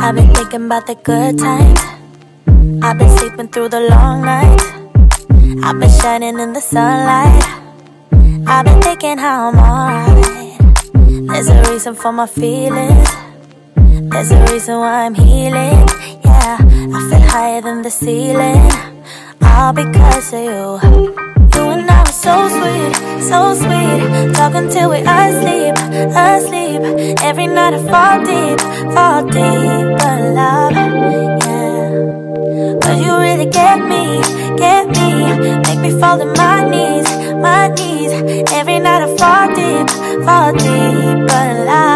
I've been thinking about the good times. I've been sleeping through the long nights. I've been shining in the sunlight. I've been thinking how I'm alright. There's a reason for my feelings. There's a reason why I'm healing. Yeah, I feel higher than the ceiling. All because of you. You and I were so sweet, so sweet. Talking till we asleep, asleep. Every night I fall deep in love. Yeah, 'cause you really get me. Make me fall to my knees. Every night I fall deep in love.